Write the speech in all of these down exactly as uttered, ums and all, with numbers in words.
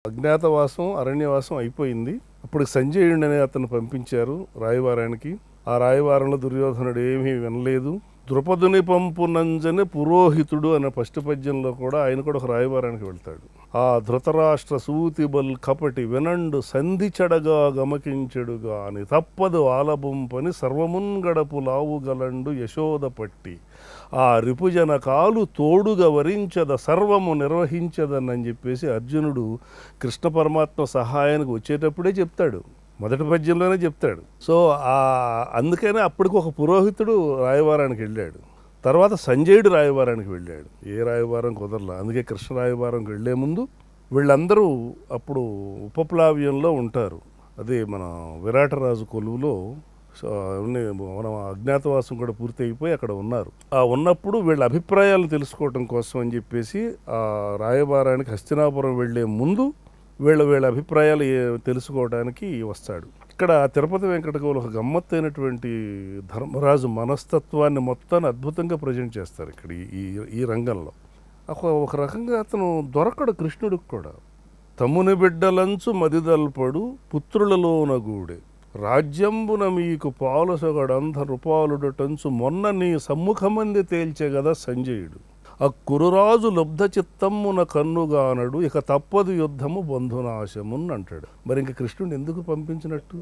అజ్ఞాతవాసం అరణ్యవాసం అయిపోయింది. అప్పుడు సంజయుడిని అనే అతను పంపించారు రాయవారానికి. ఆ రాయవారంలో దుర్యోధనుడు ఏమీ వినలేదు. ద్రుపదుని పంపునంజని పురోహితుడు అనే ఫస్ట్ పద్యంలో కూడా ఆయన కూడా ఒక రాయవారానికి వెళ్తాడు. ఆ ధృతరాష్ట్ర సూతిబల్ కపటి వినండు సంధి చెడగా గమకించెడుగా అని తప్పదు ఆలబొంపని సర్వమున్ గడపు లావుగలండు యశోద పట్టి ఆ రిపుజన కాలు తోడుగా వరించద సర్వము నిర్వహించదనని చెప్పేసి అర్జునుడు కృష్ణ పరమాత్మ సహాయానికి వచ్చేటప్పుడే చెప్తాడు. మొదటి పద్యంలోనే చెప్తాడు. సో ఆ అందుకనే అప్పటికి ఒక పురోహితుడు రాయవారానికి వెళ్ళాడు. తర్వాత సంజయుడు రాయవారానికి వెళ్ళాడు. ఏ రాయవారం కుదరలా. అందుకే కృష్ణ రాయవారంకి వెళ్ళే ముందు వీళ్ళందరూ అప్పుడు ఉపప్లావ్యంలో ఉంటారు. అదే మన విరాటరాజు కొలువులో మనం అజ్ఞాతవాసం కూడా పూర్తి అయిపోయి అక్కడ ఉన్నారు. ఆ ఉన్నప్పుడు వీళ్ళ అభిప్రాయాలు తెలుసుకోవటం కోసం అని చెప్పేసి ఆ రాయబారానికి హస్తినాపురం వెళ్లే ముందు వీళ్ళ వీళ్ళ అభిప్రాయాలు తెలుసుకోవడానికి వస్తాడు. ఇక్కడ తిరుపతి వెంకటకవులు ఒక గమ్మత్తైనటువంటి ధర్మరాజు మనస్తత్వాన్ని మొత్తాన్ని అద్భుతంగా ప్రజెంట్ చేస్తారు ఇక్కడ ఈ ఈ రంగంలో. ఒక ఒక రకంగా అతను దొరకడు కృష్ణుడికి కూడా. తమ్ముని బిడ్డలంచు మదిదల్పడు పుత్రులలోన గూడే రాజ్యంబున మీకు పాలుసగడంధ రూపాలుడటంచు మొన్న నీ సమ్ముఖమంది తేల్చే గదా సంజయుడు. ఆ కురురాజు లబ్ధ చిత్తమ్మున కన్నుగానడు ఇక తప్పదు యుద్ధము బంధునాశమున్ అంటాడు. మరి ఇంక కృష్ణుడిని ఎందుకు పంపించినట్టు?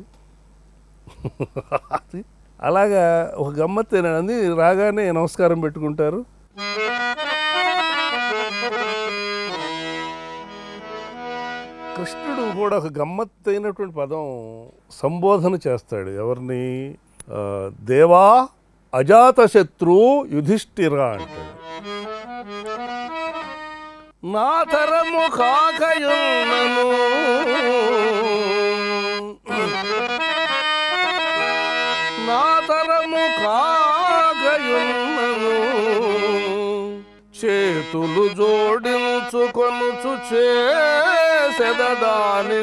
అలాగా ఒక గమ్మత్తేనండి. రాగానే నమస్కారం పెట్టుకుంటారు. కృష్ణుడు కూడా ఒక గమ్మత్తైనటువంటి పదం సంబోధన చేస్తాడు. ఎవరిని? దేవా అజాతశత్రు యుధిష్ఠిరా అంటాడు. నా తరము కాకయున్నను నా తరము కాకయున్నను చేతులు జోడించుకొనుచు చేసెదదాని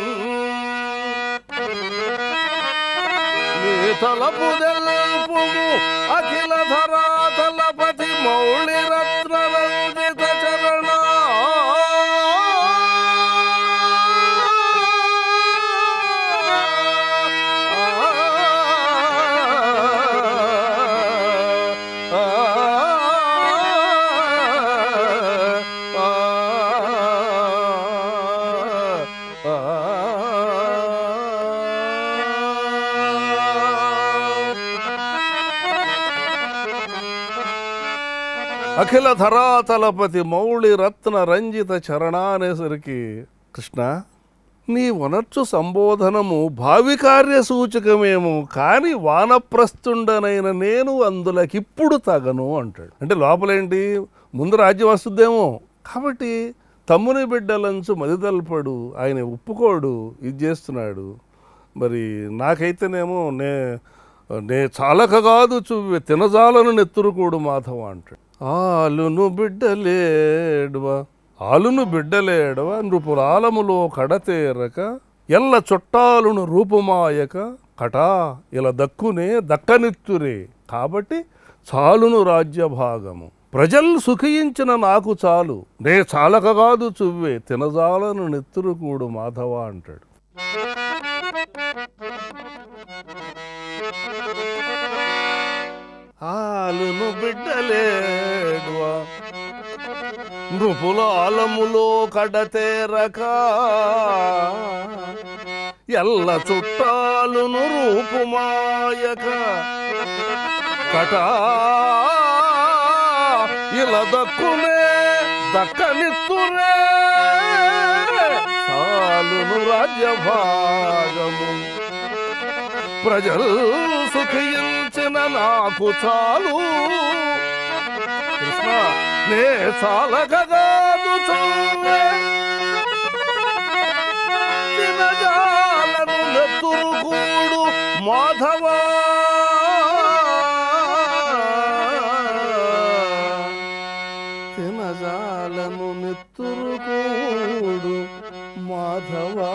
నీ తలపు దెల్పుము అఖిల ధరాతలపతి మౌళి రత్న రంజిత చరణ అఖిల ధరాతలపతి మౌళి రత్న రంజిత చరణ అనేసరికి కృష్ణ నీ వనర్చు సంబోధనము భావి కార్య సూచకమేమో కానీ వానప్రస్థుండనైన నేను అందులకిప్పుడు తగను అంటాడు. అంటే లోపలేంటి? ముందు రాజ్యం వస్తుందేమో కాబట్టి తమ్ముని బిడ్డలంచు మదిదల్పడు ఆయన ఒప్పుకోడు, ఇది చేస్తున్నాడు. మరి నాకైతేనేమో నే నే చాలక కాదు చువ్వే తినజాలను నెత్తురుకోడు మాధవ అంటాడు. ఆలును బిడ్డలేడువా ఆలును బిడ్డలేడవ నృపురాలములో కడతేరక ఎల్ల చుట్టాలును రూపుమాయక కటా ఇలా దక్కునే దక్కనిత్తురే కాబట్టి చాలును రాజ్యభాగము ప్రజలు సుఖించిన నాకు చాలు నే చాలక కాదు చువ్వే తినజాలను నెత్తురుకూడు మాధవ అంటాడు. ఆలును బిడ్డలేడువా నృపుల ఆలములో కడతేరక ఎల్ల చుట్టాలును రూపుమాయక కటా ఇలా దక్కునే దక్కనిత్తురే చాలును రాజ్యభాగము ప్రజలు సుఖించిన నాకు చాలు కృష్ణ నే చాలకగాదు చూవే తినజాలను నెత్తురుకూడు మాధవా తినజాలను నెత్తురుకూడు మాధవా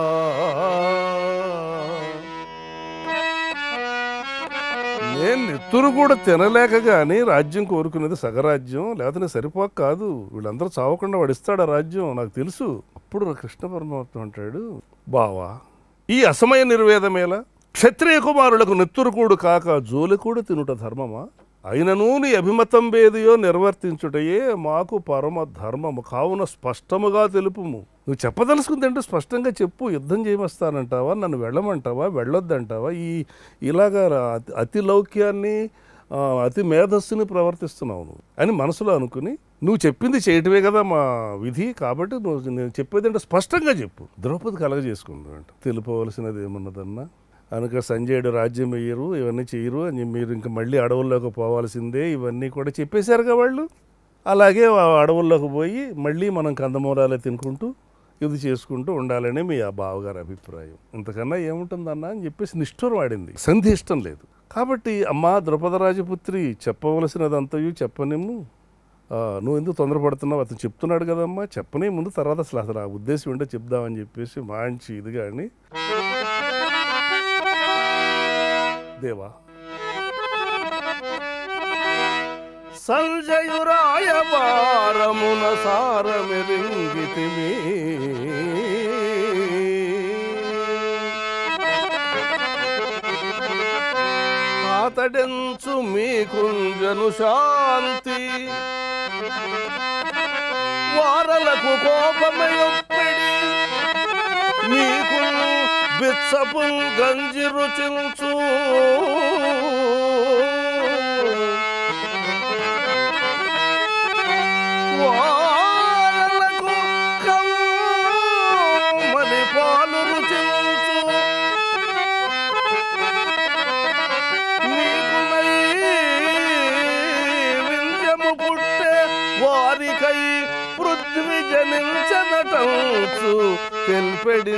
నేను నెత్తురు కూడా తినలేక కానీ రాజ్యం కోరుకునేది సగరాజ్యం, లేకపోతే సరిపోక కాదు, వీళ్ళందరూ చావకుండా వాడిస్తాడు ఆ రాజ్యం, నాకు తెలుసు. అప్పుడు కృష్ణ పరమాత్మ అంటాడు, బావా ఈ అసమయ నిర్వేదమేలా, క్షత్రియ కుమారులకు నెత్తురుకూడు కాక జోలికూడు తినుట ధర్మమా, అయినను నీ అభిమతం వేదియో నిర్వర్తించుటయే మాకు పరమ ధర్మము, కావున స్పష్టముగా తెలుపుము. నువ్వు చెప్పదలుచుకుందంటే స్పష్టంగా చెప్పు. యుద్ధం చేయమస్తానంటావా, నన్ను వెళ్ళమంటావా, వెళ్ళొద్దంటావా, ఈ ఇలాగా అతి లౌక్యాన్ని అతి మేధస్సుని ప్రవర్తిస్తున్నావు నువ్వు అని మనసులో అనుకుని, నువ్వు చెప్పింది చేయటమే కదా మా విధి, కాబట్టి నువ్వు నేను చెప్పేదంటే స్పష్టంగా చెప్పు. ద్రౌపది కలగజేసుకుంది అంట, తెలుపవలసినది ఏమన్నదన్నా కనుక సంజయుడు రాజ్యం వేయరు, ఇవన్నీ చేయరు అని మీరు ఇంకా మళ్ళీ అడవుల్లోకి పోవాల్సిందే, ఇవన్నీ కూడా చెప్పేశారుగా వాళ్ళు. అలాగే అడవుల్లోకి పోయి మళ్ళీ మనం కందమూలాలే తినుకుంటూ ఇది చేసుకుంటూ ఉండాలని మీ ఆ బావగారి అభిప్రాయం. ఇంతకన్నా ఏముంటుందన్నా అని చెప్పేసి నిష్ఠూరం ఆడింది. సంధి ఇష్టం లేదు కాబట్టి, అమ్మా ద్రౌపద రాజపుత్రి చెప్పవలసినదంతయు చెప్పనిమ్ము, నువ్వు ఎందుకు తొందరపడుతున్నావు, అతను చెప్తున్నాడు కదమ్మా, చెప్పనే ముందు, తర్వాత అసలు అసలు ఆ ఉద్దేశం ఏంటో చెప్దామని చెప్పేసి మంచి ఇది కానీ, దేవా సంజయురాయవారమున సారమెరింగితిమి, అతడెంచు మీకుంజను శాంతి, వారలకు కోపమయొప్పిడి మీకు బిచ్చపు గంజి రుచించు, వారలకు కమ్మని పాలు రుచించు, నీకు నైవేద్యము పుట్టే వారికై పృథ్వీ జనించనటంచు తెల్పెడి.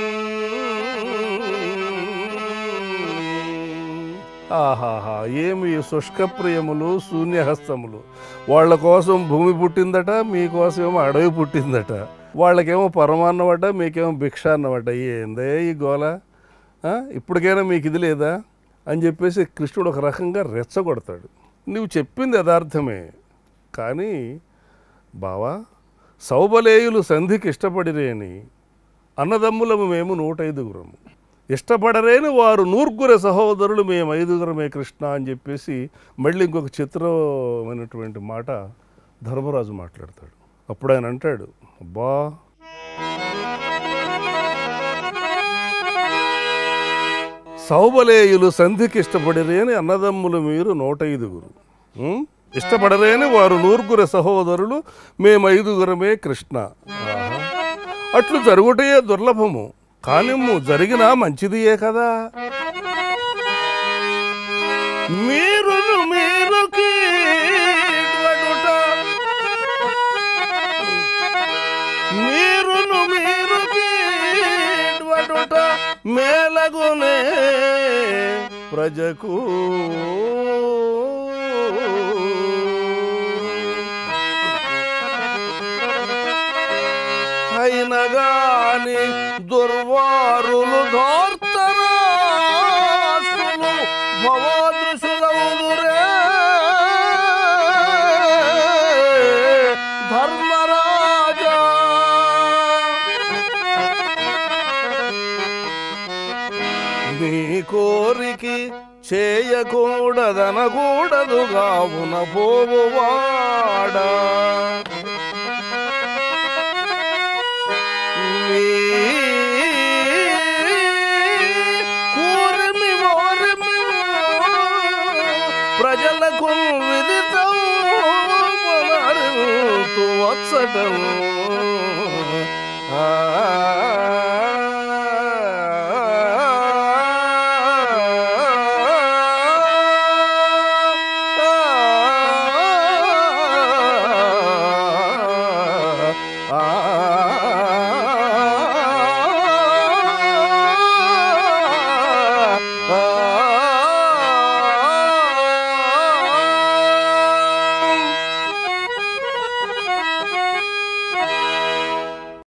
ఆహాహా, ఏమి శుష్కప్రియములు శూన్యహస్తములు. వాళ్ళ కోసం భూమి పుట్టిందట, మీకోసమేమో అడవి పుట్టిందట, వాళ్ళకేమో పరమాన్నమట, మీకేమో భిక్ష అన్నమాట. ఏందే ఈ గోల, ఇప్పటికైనా మీకు ఇది లేదా అని చెప్పేసి కృష్ణుడు ఒక రకంగా రెచ్చగొడతాడు. నువ్వు చెప్పింది యథార్థమే, కానీ బావా సౌబలేయులు సంధికి ఇష్టపడిరేని అన్నదమ్ములము మేము నూట ఐదుగురము, ఇష్టపడరేని వారు నూర్గుర సహోదరులు మేము ఐదుగురమే కృష్ణ అని చెప్పేసి మళ్ళీ ఇంకొక చిత్రమైనటువంటి మాట ధర్మరాజు మాట్లాడతాడు. అప్పుడు ఆయన అంటాడు, అబ్బా సౌబలేయులు సంధికి ఇష్టపడిరేని అన్నదమ్ములు మీరు నూట ఐదుగురు, ఇష్టపడరేని వారు నూర్గుర సహోదరులు మేము ఐదుగురమే కృష్ణ. అట్లు జరుగుటయే దుర్లభము, కానిమ్ము జరిగినా మంచిదియే కదా. మీరును మీరు కీడ్వడుట మీరును మీరు కీడ్వడుట మేలగునే ప్రజకు, అయినగాని దుర్వారులు ధోర్తరాసులు భవదృశులౌదురే ధర్మరాజా. నీ కోరికి చేయకూడదనకూడదుగావున పోవువాడా, కూరిమి ఓరిమి ప్రజలకు విదితం వచ్చటం.